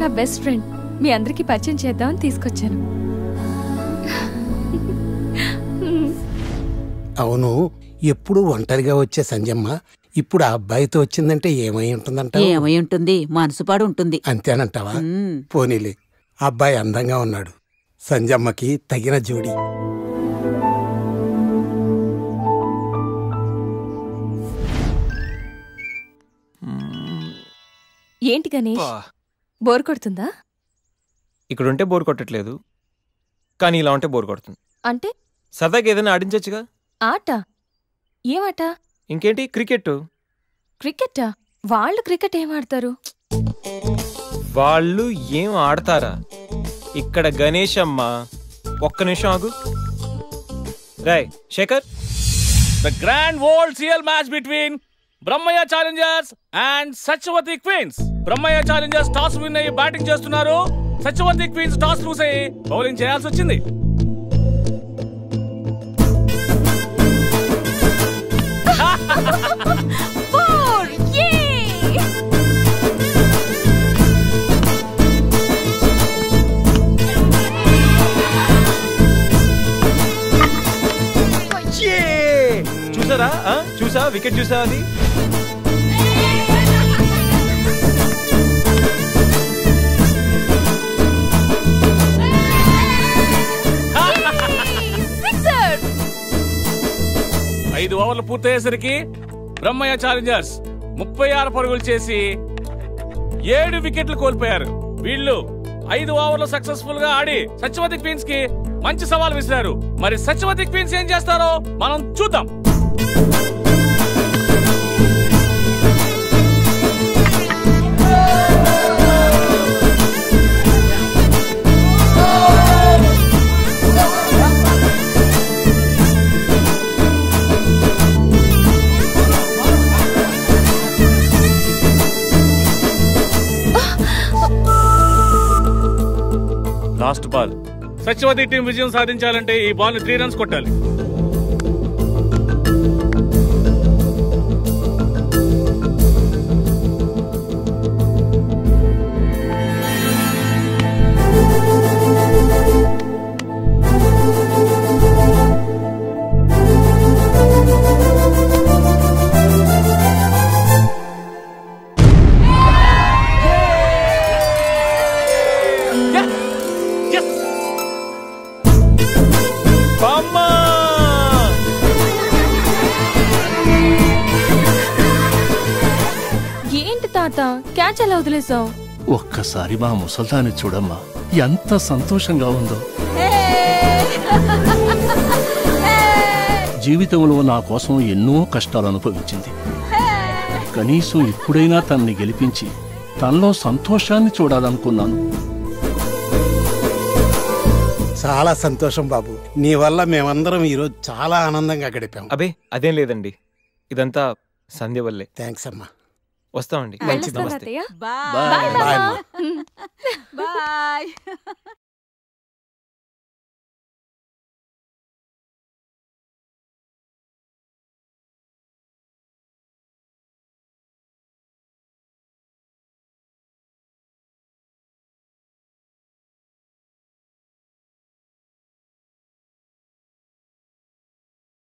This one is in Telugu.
నా బెస్ట్ ఫ్రెండ్. మీ అందరికి పరిచయం చేద్దామని తీసుకొచ్చాను. అవును, ఎప్పుడు ఒంటరిగా వచ్చే సంజమ్మ ఇప్పుడు ఆ అబ్బాయితో వచ్చిందంటే ఏమై ఉంటుందంట? ఏమై ఉంటుంది, మనసుపాడు ఉంటుంది. అంతేనంటావా? పోనీలే, అబ్బాయి అందంగా ఉన్నాడు, సంజమ్మకి తగిన జోడి. ఏంటి గణేష్, బోర్ కొడుతుందా? ఇక్కడుంటే బోర్ కొట్టట్లేదు, కానీ ఇలా ఉంటే బోర్ కొడుతుంది. అంటే సరదాగా ఏదైనా ఆడించొచ్చుగా. ఆట? ఏమాట? ఇంకేంటి, క్రికెట్. క్రికెటా? వాళ్ళు క్రికెట్ ఏం ఆడతారు? వాళ్ళు ఏం ఆడతారా? ఇక్కడ గణేష్ అమ్మ. ఒక్క నిమిషం ఆగు. Rai Shekhar, the grand world CL match between Brahmayya challengers and Satyavathi queens. Brahmayya challengers toss win అయ్యి బ్యాటింగ్ చేస్తున్నారు. సత్యవతి క్వీన్స్ టాస్ లూజ్ అయ్యి బౌలింగ్ చేయాల్సి వచ్చింది. చూసారా? చూసా, వికెట్ చూసా అది. ఐదు ఓవర్లు పూర్తయ్యేసరికి బ్రహ్మయ్య ఛాలెంజర్స్ 36 పరుగులు చేసి 7 వికెట్లు కోల్పోయారు. వీళ్ళు 5 ఓవర్లు సక్సెస్ఫుల్ గా ఆడి సత్యవతి క్వీన్స్ కి మంచి సవాల్ విసిరారు. మరి సత్యవతి క్వీన్స్ ఏం చేస్తారో మనం చూద్దాం. Last ball. సత్యవతి టీం విజయం సాధించాలంటే ఈ బాల్ ని 3 రన్స్ కొట్టాలి. ఏంటి తాత, క్యాచ్ ఎలా వదిలేసావు? ఒక్కసారి మా ముసల్దాన్ని చూడమ్మా, ఎంత సంతోషంగా ఉందో. జీవితంలో నా కోసం ఎన్నో కష్టాలు అనుభవించింది. కనీసం ఇప్పుడైనా తనని గెలిపించి తనలో సంతోషాన్ని చూడాలనుకున్నాను. చాలా సంతోషం బాబు, నీ వల్ల మేమందరం ఈరోజు చాలా ఆనందంగా గడిపాం. అబే అదేం లేదండి, ఇదంతా సంధ్య వల్లే. థ్యాంక్స్ అమ్మా. వస్తామండి. వెళ్ళొస్తాను తాతయ్య. Bye bye. బాయ్.